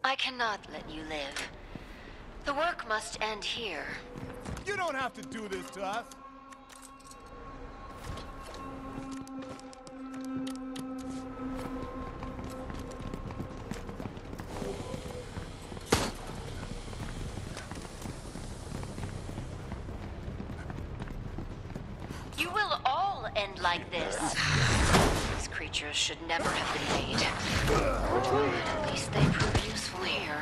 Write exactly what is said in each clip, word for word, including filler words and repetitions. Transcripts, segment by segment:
I cannot let you live. The work must end here. You don't have to do this to us. You will all end like this. These creatures should never have been made. At least they prove useful here.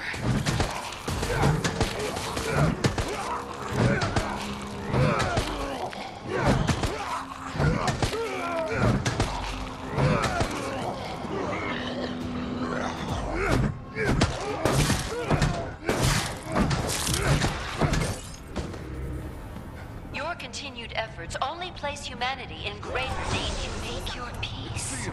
Your continued efforts only place humanity in greater danger. Make your peace.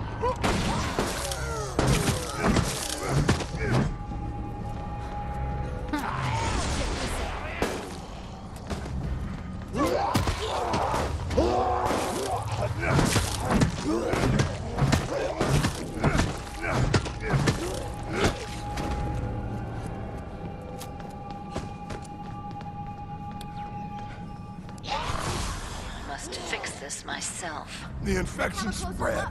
Must fix this myself. The infection spread.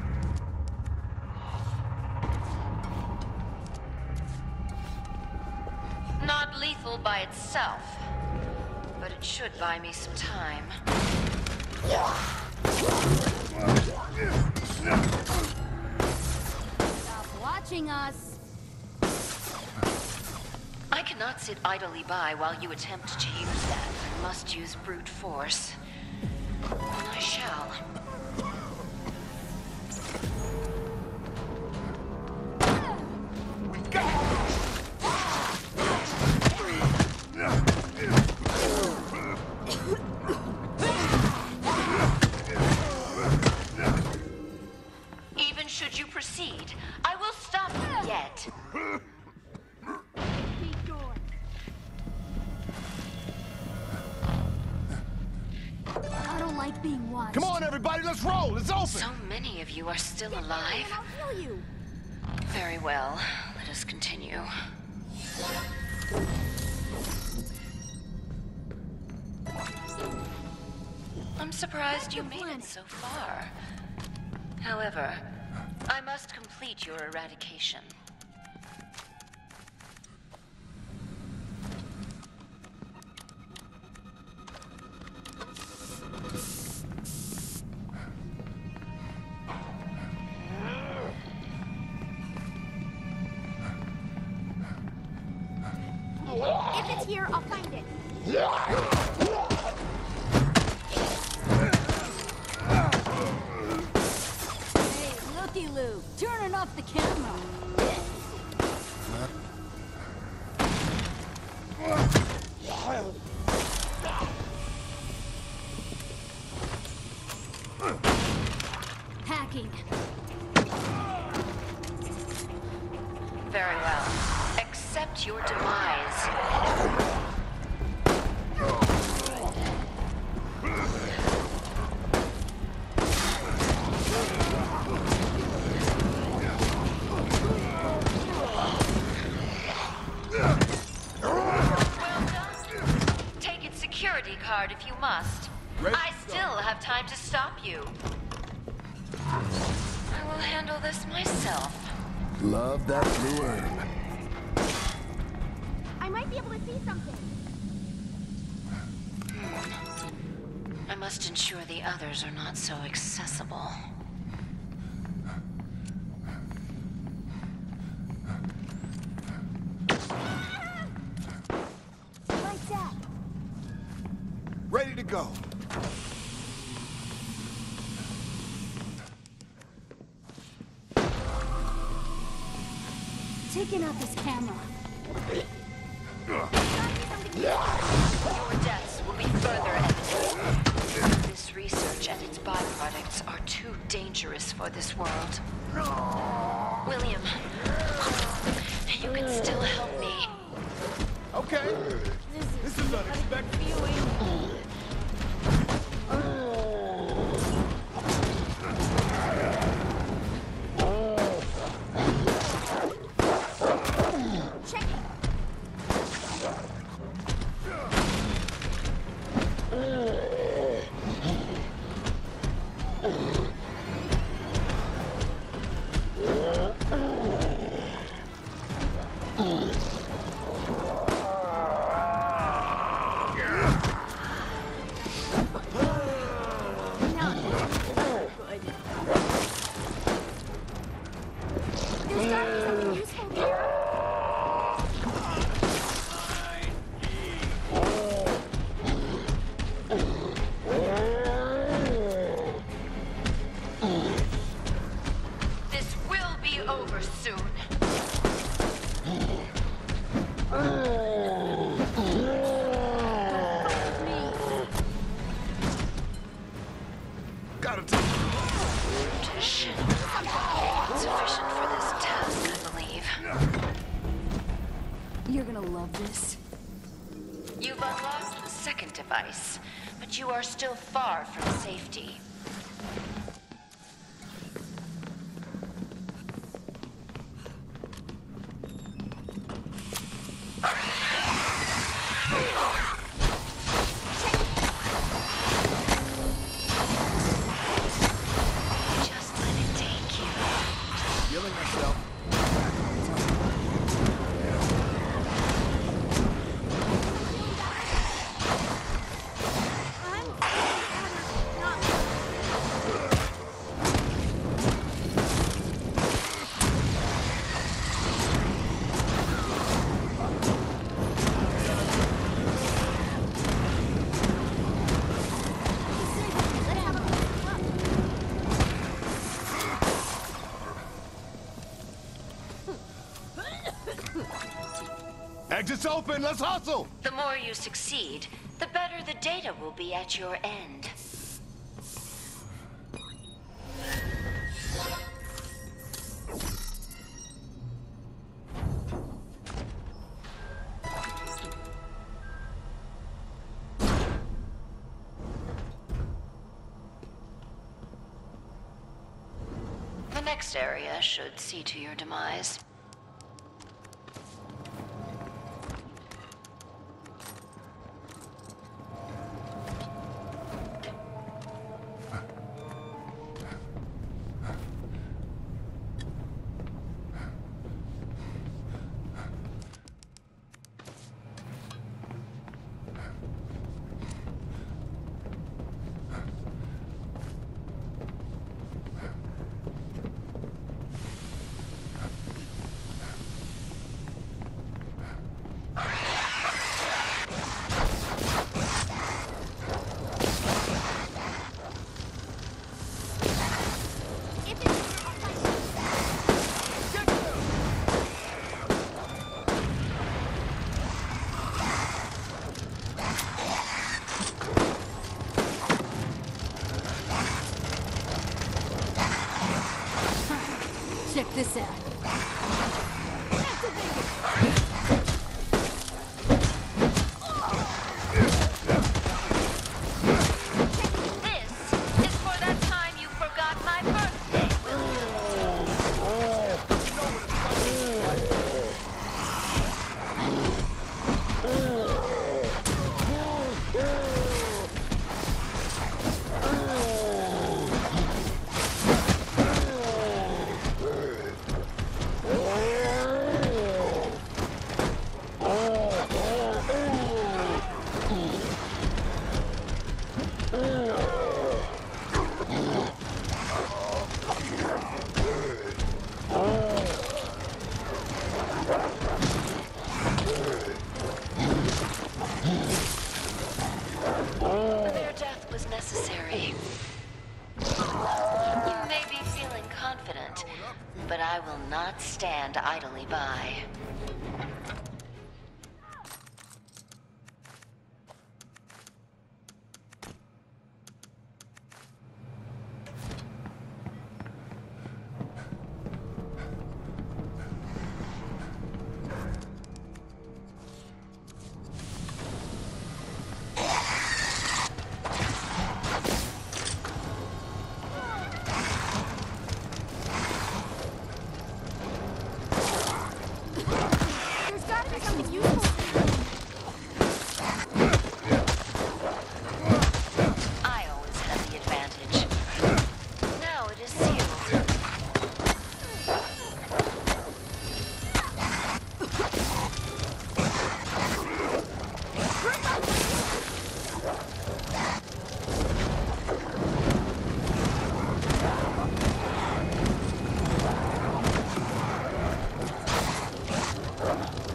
Not lethal by itself, but it should buy me some time. Stop watching us. I cannot sit idly by while you attempt to use that. I must use brute force. And I shall. We got it. Even should you proceed, I will stop you yet. Keep going. I don't like being watched. Come on, everybody, let's roll. It's open. So many of you are still Get alive. going and I'll heal you. Very well. Let us continue. I'm surprised you made it so far. However, I must complete your eradication. If it's here, I'll find it. Hey, looky-loo, turning off the camera. Hacking. Very well. Accept your demise. Take its security card if you must. Ready I to go. still have time to stop you. I will handle this myself. Love that blue herb. I might be able to see something. I must ensure the others are not so accessible. Lights out. Ready to go. Taking out this camera. Your deaths will be further evidence. This research and its byproducts are too dangerous for this world. William, you can still help me. Okay. This is unexpected. This will be over soon. Gotta take Shit. Insufficient for this task, I believe. You're gonna love this. You've unlocked the second device, but you are still far from safety. Just let it take you. healing myself. Exit's open, let's hustle! The more you succeed, the better the data will be at your end. The next area should see to your demise. Check this out. This is for that time you forgot my birthday, Their death was necessary. You may be feeling confident, but I will not stand idly by. There's gotta be something useful. I always had the advantage. Now it is sealed.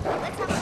Let's have